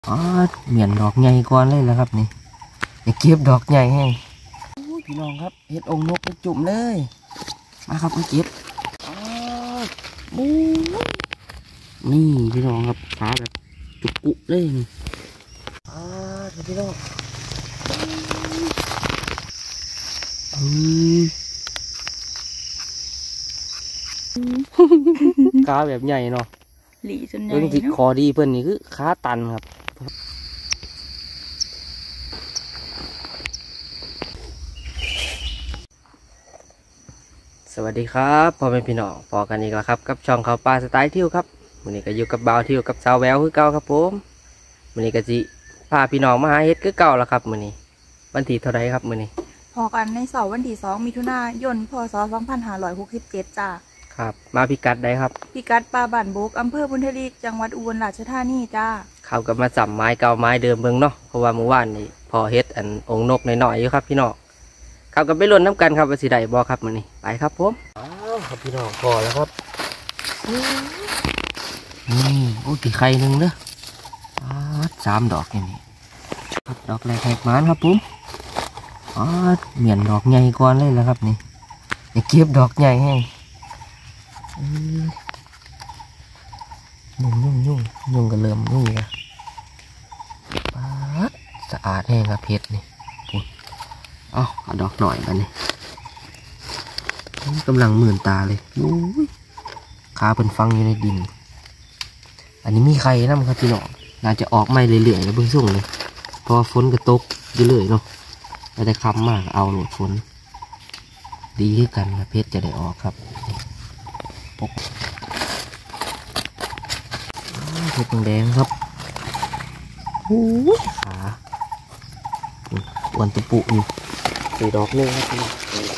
อ๋อเหมียนดอกใหญ่ก่อนเลยนะครับนี่อย่าเก็บดอกใหญ่ให้พี่น้องครับเห็ดองค์นกไปจุ่มเลยมาครับมาเก็บนี่พี่น้องครับขาแบบจุกกุเลยนี่พี่น้องขาแบบใหญ่เนาะหลีจนใหญ่เรื่องที่คอดีเพื่อนนี่คือขาตันครับสวัสดีครับพ่อแม่พี่น้องพอกันอีกแล้วครับกับช่องเขาปลาสไตล์ทิวครับวันนี้ก็อยู่กับบ่าวทิวกับสาวแววคือเก่าครับผมวันนี้ก็จิพาพี่น้องมาหาเห็ดคือเก่าแล้วครับวันนี้วันที่เท่าไรครับวันนี้พอกันในเสาร์วันที่2 มิถุนายน พ.ศ. 2567จ้าครับมาพิกัดได้ครับพิกัดป่าบ้านโบกอำเภอบุญทลีจังหวัดอุบลราชธานีจ้าเขากับมาสัมไม้เก่าไม้เดิมเบิ่งเนาะเพราะว่าเมื่อวานนี้พอเฮ็ดอันองค์นกหน่อยๆอยู่ครับพี่น้องเขากับไปลุ้นน้ำกันครับว่าสิได้บ่ครับวันนี้ไปครับผมครับพี่น้องพอแล้วครับนี่โอ้ตีไข่หนึ่งเด้อ3 ดอกอย่างนี้ครับดอกแรกแหกมานครับผมเหมียนดอกใหญ่ก่อนเลยนะครับนี่อย่าเก็บดอกใหญ่ให้ยุ่งกันเริ่มยุ่งนะสะอาดแห้งครับเพชรนี่เอาดอกหน่อยกันนี่กำลังหมื่นตาเลยขาเป็นฟังอยู่ในดินอันนี้มีใครนั่งครับพี่น้องน่าจะออกไม่เรื่อยๆแล้วเพิ่งส่งเลยเพราะฝนก็ตกอยู่เลยเนาะแต่คำมากเอาหลุดฝนดีขึ้นกันครับเพชรจะได้ออกครับเพชรแดงครับขาอ้วนตุปุอยู่4 ดอกนึงครับพี่น้อง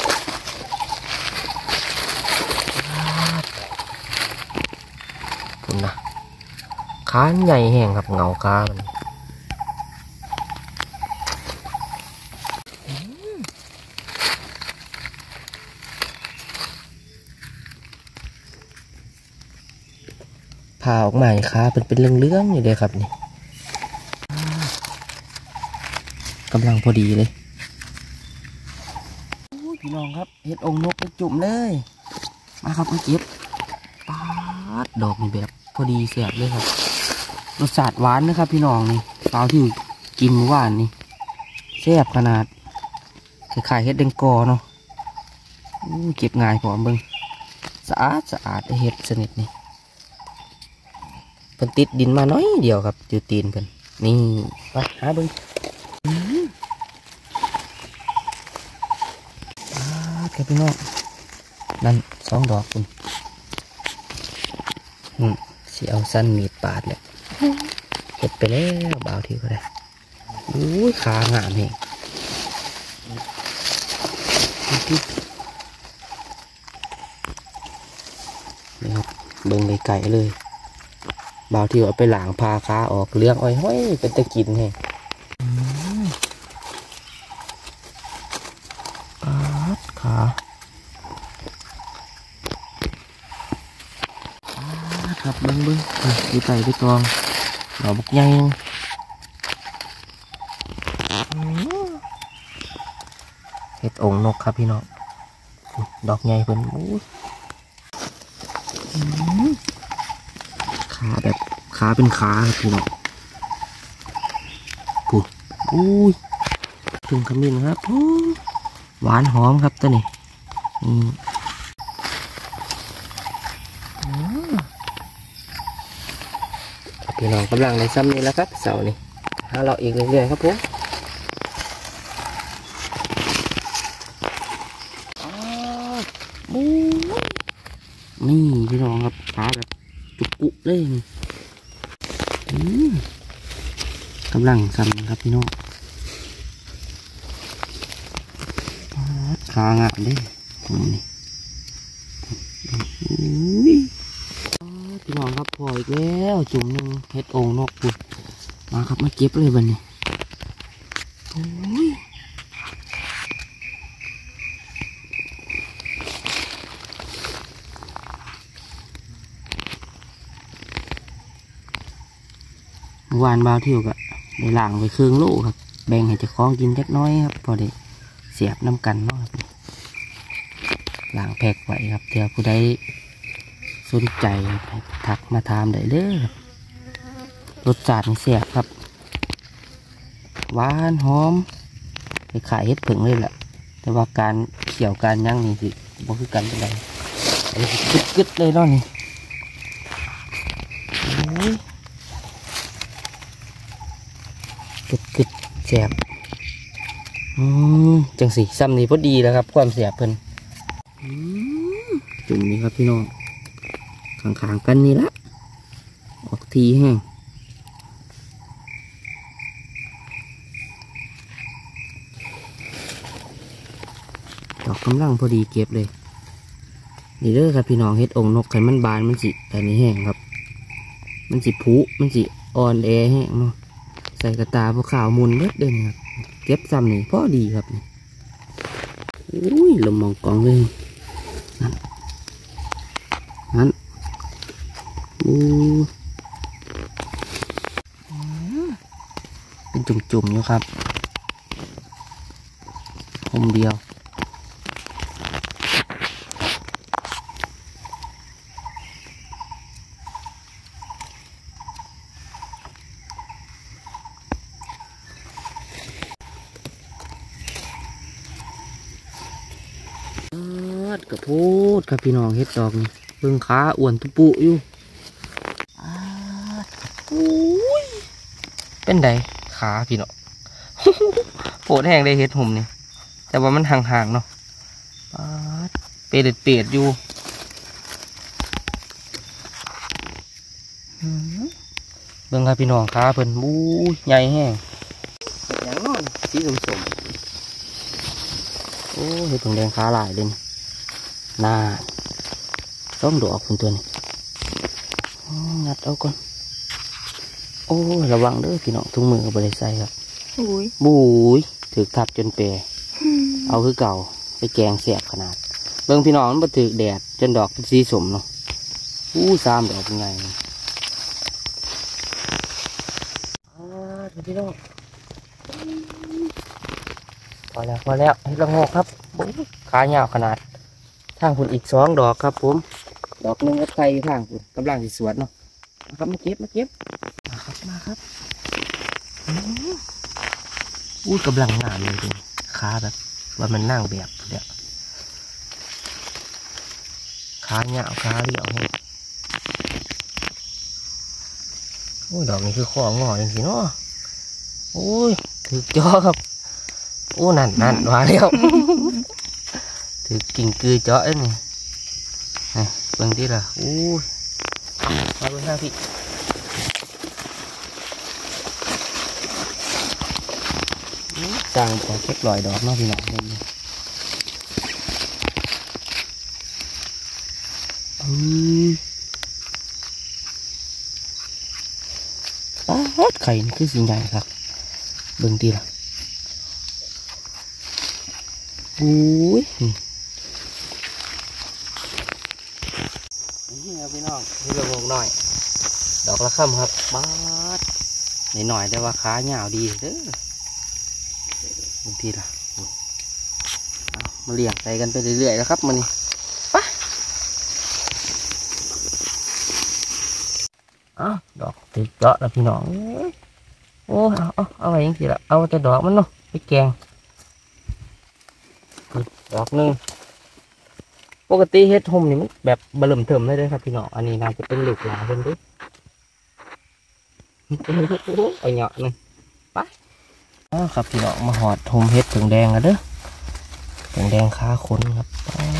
คุณนะขาใหญ่แห้งครับเงาขามันผ่าออกมาขาเป็นเรื่องๆอยู่เลยครับนี่กำลังพอดีเลยพี่น้องครับเห็ดองค์นกไปจุ่มเลยมาครับมาเก็บดอกนี่แบบพอดีแสบเลยครับรสชาติหวานนะครับพี่น้องนี่เปล่าที่กินเมื่อวานนี่แซ่บขนาดคล้ายๆเห็ดแดงกอเนาะเก็บง่ายพอเบิ่งสะอาดเห็ดสนิทนี่เพิ่นติดดินมาน้อยเดียวครับอยู่ตีนเพิ่นนี่ไปหาเบิ่งครับพี่น้องนั่น2 ดอกคุณสิเอาสั้นมีดปาดเลยเห็ดไปแล้วบ่าวที่ก็ได้ขางามเองนี่ครับเบิ่งไกลๆเลยบ่าวที่เอาไปหลางพาขาออกเลี้ยงอ้อยห้อยเป็นตะกินไงขาครับเบิ้งดูไก่ไปตองดอกบักใหญ่เห็ดองค์นกครับพี่น้องดอกใหญ่เพิ่นขาแบบขาเป็นขาครับพี่น้องปุ๊บถึงขมิ้นครับหวานหอมครับตัวนี้พี่น้องกำลังในซ้ำนี้แล้วครับเสาร์นี้หาเราอีกเรื่อยๆครับผมนี่พี่น้องครับขาแบบจุกกุเลยกำลังซ้ำครับพี่น้องขางามเลยนี่พี่น้องครับพออีกแล้วจุ่มหนึ่งเห็ดองค์นกปุ๊บมาครับมาเก็บเลยบัดนี้นวานบาวเที่ยวก็ได้ล้างไปครึ่งโลครับแบ่งให้เจ้าของกินเล็กน้อยครับพอได้เสียบน้ำกันเนาะครับล้างแพ็กไว้ครับเดี๋ยวผู้ใดสนใจครับทักมาถามได้เด้อครับรสชาติแซ่บครับหวานหอมไปขายเฮ็ดผึ่งเลยแหละแต่ว่าการเขี่ยวการย่างนี่สิบ่คือกันเป็นไรไอ้กึดเลยเนาะนี่กึดแซ่บจังสิซ้ำนี่พอดีแล้วครับความแซ่บเพิ่นจุ่มนี่ครับพี่น้องข้างๆกันนี่ละออกทีแห้งดอกกำลังพอดีเก็บเลยนี่เด้อครับพี่น้องเฮ็ดองนกไข่มันบานมันสิแต่นี่แห้งครับมันสิผุมันสิอ่อนแอแห้งเนาะใส่กระตาพวกขาวมุนเล็ดเด่นครับเก็บซ้ำนี่พอดีครับนี่อุ้ยลมมองกองเลยนั่นเป็นจุ่มๆอยู่ครับคมเดียวกระพูดครับพี่น้องเฮ็ดดอกนี่เบิ่งขาอ้วนตุปุอยู่เป็นไดขาพี่น้อง โผล่แห้งได้เฮ็ดหุ่มนี่แต่ว่ามันห่างๆเนาะเปรตอยู่เบิ่งครับพี่น้องขาเพิ่นบู๊ใหญ่แห้งอย่างนอนสีสมโอ้เฮ็ดผงแดงขาหลายเลยน่าต้มดอกคุณตัวนี้งัดเอาก่อนโอ้ระวังเด้อพี่น้องทุ่งมือบริใส่ครับบุยถือทับจนเปรเอาคือเก่าไปแกงแสบขนาดเบิ่งพี่น้องมันมาถือแดดจนดอกเป็นสีสมเนาะ3 ดอกเป็นไงพี่น้องพอแล้วให้ละงอกครับขาเงาขนาดทางคุณอีก2 ดอกครับผมดอกนึงก็ไกลทางคุณกำลังสิสวนเนาะครับมาเก็บมาครับกำลังงามเลยจริงขาแบบว่ามันนั่งแบบเนี้ยขาเงาขาเรียวให้ดอกนี้คือข้องอจริงๆเนาะถือจ้อครับนั่นมาแล้วถือกิ่งกือจ้อเอ้ยนี่เบิ่งที่ละมาเบิ่งหน้าพี่สั่งขอเก็บลอยดอกมาพี่น้องเลยไข่นี่คือสิ่งใหญ่ครับเบิ่งที่ละนี่ครับพี่น้องนี่เราลงหน่อยดอกละค่ำครับบ้าดหน่อยแต่ว่าขาเหงาดีเด้อบางทีล่ะมาเลี้ยงใส่กันไปเรื่อยๆแล้วครับมันนี่ไปดอกติดเจาะแล้วพี่น้องเอาไว้ยังสิละเอาแต่ดอกมันเนาะไปแกงดอกนึงปกติเฮ็ดห่มนี่มันแบบบะเริ่มเทิมได้เลยครับพี่น้องอันนี้น่าจะเป็นเหล็กหลาเพิ่นดิเอาเหยาะนึงไปครับพี่น้องมาหอดห่มเฮ็ดผงแดงกันเด้อผงแดงขาคนครับ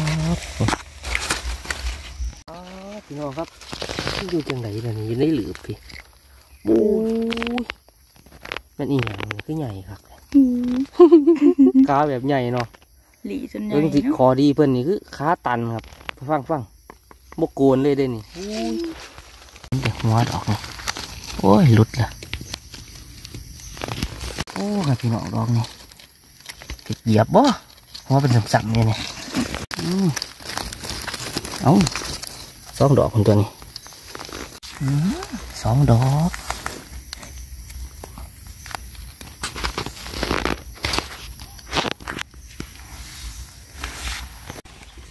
พี่น้องครับอยู่จังไหนล่ะนี่อยู่ในหลืบพี่มันอีหยังคือใหญ่ครับขาแบบใหญ่เนาะหลีจนใหญ่เรื่องที่คอดีเพื่อนนี่คือขาตันครับฟังบกโกนเลยได้นี่เด็กหัวดอกนี่หลุดละครับพี่น้องดอกนี่เหยียบบ่หัวเป็นสัมๆเนี่ยเอา2 ดอกคนตัวนี้2 ดอก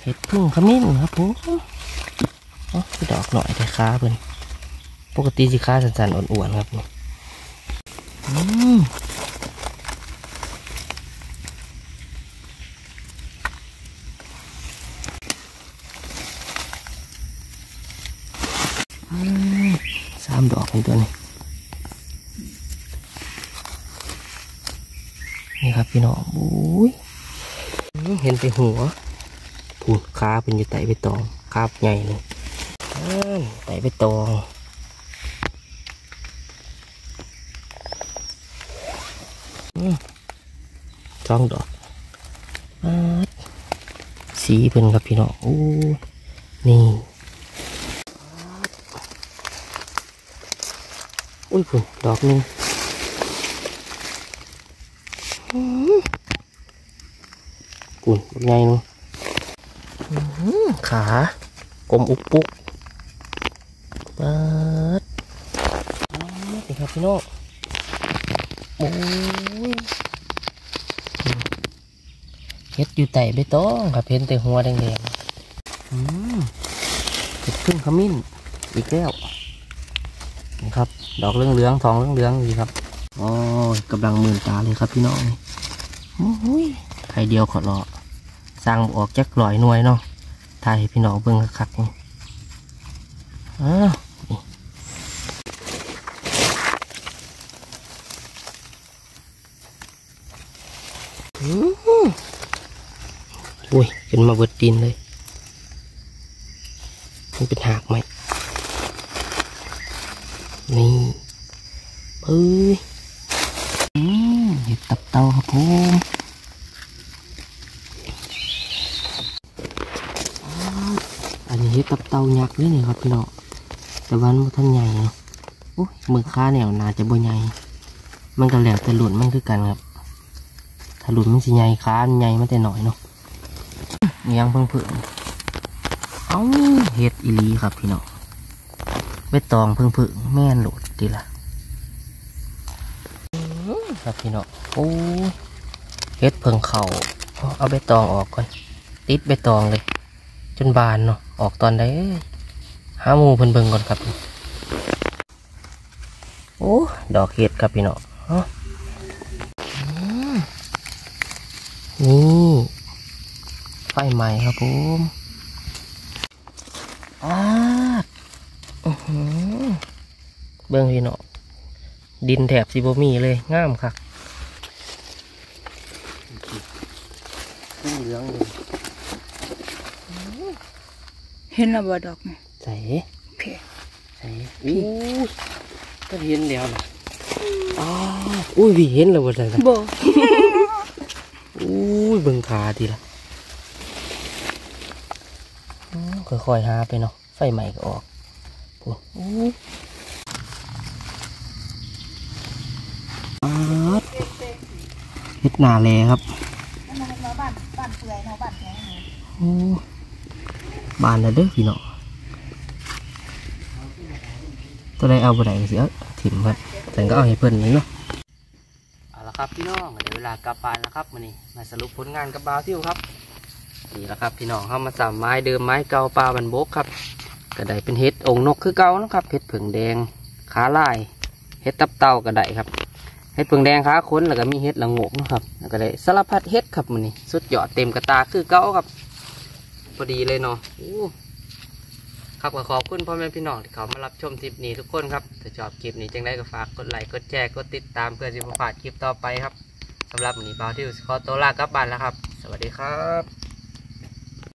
ห็ดพึ่งขมิ้นครับผมอ๋อคือดอกหน่อยแต่ค้าเพิ่นปกติสิค้าสันๆอ่อนๆครับ3 ดอกในตัวนี้นี่ครับพี่น้องโอ้ยเห็นไปหัวผูดขาเป็นอยู่ไต่ไปตองคาบใหญ่เลยไต่ไปตอง2 ดอกสีเป็นครับพี่น้องโอ้นี่อุ้ยคุณดอกนึงกุ่นเป็นไงนึงขากลมอุกปุกเปิดนี่ครับพี่น้องโอ้ยเห็ดอยู่ไต่ใบตองครับเห็นแต่หัวแดงๆเห็ดพึ่งขมิ้นอีกแล้วนะครับดอกเหลืองๆทองเหลืองๆดีครับโอ้ยกำลังมื่นตาเลยครับพี่น้องโอ้ยไข่เดียวขอรอสร้างออกจัก100 หน่วยเนาะถ่ายให้พี่น้องเบิ่งคักๆนี่อุ้ยขึ้นมาเบิดดินเลยมันเป็นหากไหมนี่เฮ้ยเห็ดตับเต่าครับผมอันนี้เห็ดตับเต่ายักษ์เลยนี่ครับพี่น้องแต่วันมันท่านใหญ่เนาะโอ้ยมือค้าแนวนาจะบ่ใหญ่มันก็แล้วแต่หลุนมันคือกันครับถ้าหลุนมันสิใหญ่ค้าใหญ่มันแต่หน่อยเนาะยังเพิ่งเอ้าเห็ดอีลีครับพี่น้องใบตองเพิ่งแม่นโหลดดีละครับพี่น้องโอ้เห็ดเพิ่งเข่าเอาใบตองออกก่อนติดใบตองเลยจนบานเนาะออกตอนใดหาหมูเพิ่งก่อนครับโอ้ดอกเห็ดครับพี่น้องนี่ไฟใหม่ครับผมเบื้องพี่น้องดินแถบซิโบมีเลยงามครับเหลืองเลยเห็นแล้วบ่ดอกไหมใส่โอเคใส่อู้ก็เห็นแล้วนะอุ้ยพี่เห็นแล้วบ่ใส่นะบ่อุ้ยเบิ่งขาทีละค่อยๆหาไปเนาะไฟใหม่ก็ออกปุ๊บเฮ็ดหนาแลครับบ้านเปื่อยเนาะบ้านแข็งบ้านละเด้อพี่น้องตัวใดเอาบ่ได้ก็สิเอาถิ่มเพิ่นแต่ก็เอาให้เพิ่นนี่เนาะเอาละครับพี่น้องเดี๋ยวเวลากลับบ้านแล้วครับมื้อนี้มาสรุปผลงานกับบ่าวทิวครับนี่แหละครับพี่น้องเข้ามา3 ไม้เดิมไม้เก่าปลาบันบกครับก็ได้เป็นเห็ดองนกคือเก่านะครับเห็ดผึ่งแดงขาลายเห็ดตับเต่าก็ได้ครับเห็ดผึ่งแดงขาค้นแล้วก็มีเห็ดละโงกนะครับแล้วก็ได้สารพัดเห็ดครับมื้อนี้สุดยอดเต็มกระตาคือเก่าครับพอดีเลยเนาะครับขอบคุณพ่อแม่พี่น้องที่เขามารับชมคลิปนี้ทุกคนครับถ้าชอบคลิปนี้จังได้ก็ฝากกดไลค์กดแชร์กดติดตามเพื่อจะไม่พลาดคลิปต่อไปครับสำหรับวันนี้บ่าวทิวขอตัวลากลับบ้านแล้วครับสวัสดีครับ